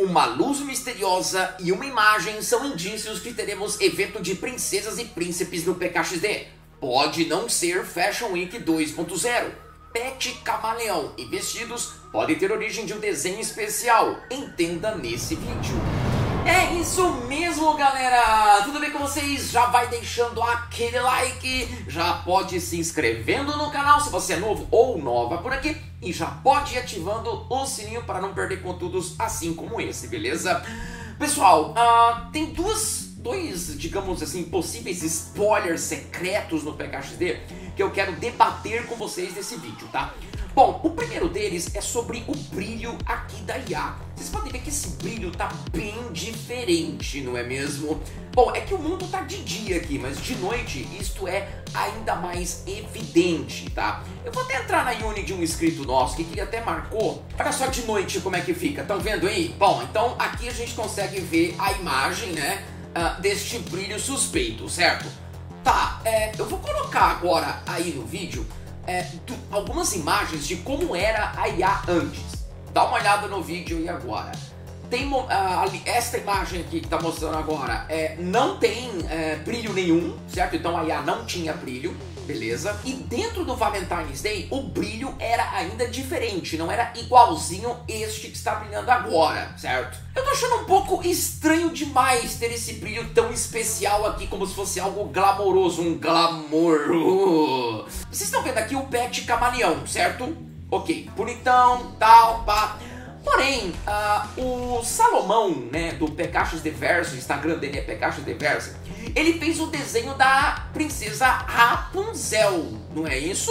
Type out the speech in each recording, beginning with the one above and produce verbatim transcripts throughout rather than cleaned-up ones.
Uma luz misteriosa e uma imagem são indícios que teremos evento de princesas e príncipes no P K X D. Pode não ser Fashion Week dois ponto zero. Pet camaleão e vestidos podem ter origem de um desenho especial. Entenda nesse vídeo. É isso mesmo, galera! Tudo bem com vocês? Já vai deixando aquele like, já pode se inscrevendo no canal se você é novo ou nova por aqui e já pode ir ativando o sininho para não perder conteúdos assim como esse, beleza? Pessoal, uh, tem duas, dois, digamos assim, possíveis spoilers secretos no P K X D que eu quero debater com vocês nesse vídeo, tá? Bom, o primeiro deles é sobre o brilho aqui da I A. Vocês podem ver que esse brilho tá bem diferente, não é mesmo? Bom, é que o mundo tá de dia aqui, mas de noite isto é ainda mais evidente, tá? Eu vou até entrar na Uni de um inscrito nosso que ele até marcou. Olha só de noite como é que fica, estão vendo aí? Bom, então aqui a gente consegue ver a imagem, né, uh, deste brilho suspeito, certo? Tá, é, eu vou colocar agora aí no vídeo É, do, algumas imagens de como era a I A antes. Dá uma olhada no vídeo e agora. Tem uh, ali, esta imagem aqui que está mostrando agora é, não tem é, brilho nenhum, certo? Então a I A não tinha brilho, beleza? E dentro do Valentine's Day o brilho era ainda diferente, não era igualzinho este que está brilhando agora, certo? Eu tô achando um pouco estranho demais ter esse brilho tão especial aqui, como se fosse algo glamouroso, um glamour. Vocês estão vendo aqui o pet camaleão, certo? Ok, bonitão, tal, pá. Porém, uh, o Salomão, né, do P K X D Verso, o Instagram dele é P K X D Verso, ele fez o desenho da princesa Rapunzel, não é isso?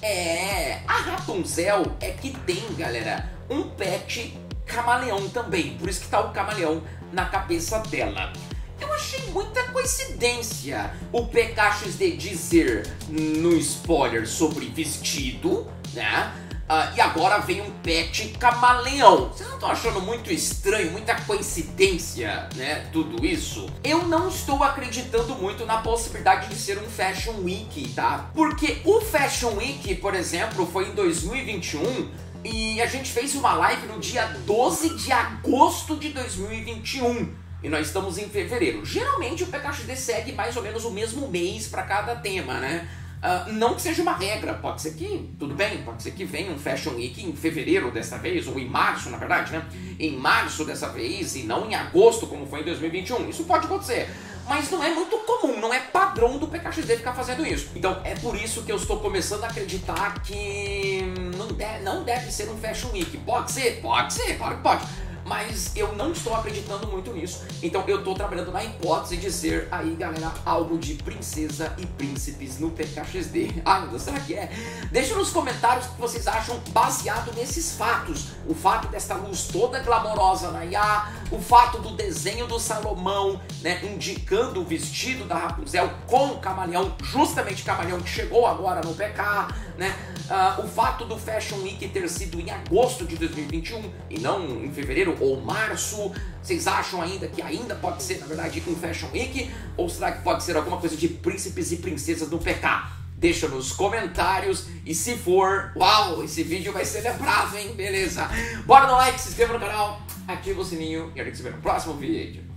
É, a Rapunzel é que tem, galera, um pet camaleão também, por isso que tá o camaleão na cabeça dela. Eu achei muita coincidência o P K X D dizer no spoiler sobre vestido, né? Uh, e agora vem um pet camaleão. Vocês não estão achando muito estranho, muita coincidência, né? Tudo isso? Eu não estou acreditando muito na possibilidade de ser um Fashion Week, tá? Porque o Fashion Week, por exemplo, foi em dois mil e vinte e um e a gente fez uma live no dia doze de agosto de dois mil e vinte e um. E nós estamos em fevereiro. Geralmente o P K X D segue mais ou menos o mesmo mês para cada tema, né? Uh, não que seja uma regra, pode ser que, tudo bem, pode ser que venha um Fashion Week em fevereiro dessa vez, ou em março, na verdade, né? Em março dessa vez, e não em agosto, como foi em dois mil e vinte e um. Isso pode acontecer, mas não é muito comum, não é padrão do P K X D ficar fazendo isso. Então é por isso que eu estou começando a acreditar que não deve, não deve ser um Fashion Week. Pode ser? Pode ser, claro que pode. Mas eu não estou acreditando muito nisso. Então eu estou trabalhando na hipótese de ser aí, galera, algo de princesa e príncipes no P K X D. Ah, meu Deus, será que é? Deixa nos comentários o que vocês acham baseado nesses fatos. O fato desta luz toda glamourosa na I A, o fato do desenho do Salomão, né, indicando o vestido da Rapunzel com o camaleão, justamente o camaleão que chegou agora no P K, né? Uh, o fato do Fashion Week ter sido em agosto de dois mil e vinte e um e não em fevereiro ou março. Vocês acham ainda que ainda pode ser, na verdade, um Fashion Week? Ou será que pode ser alguma coisa de príncipes e princesas no P K? Deixa nos comentários e se for, uau, esse vídeo vai ser lembrado, hein? Beleza? Bora no like, se inscreva no canal, ativa o sininho e a gente se vê no próximo vídeo.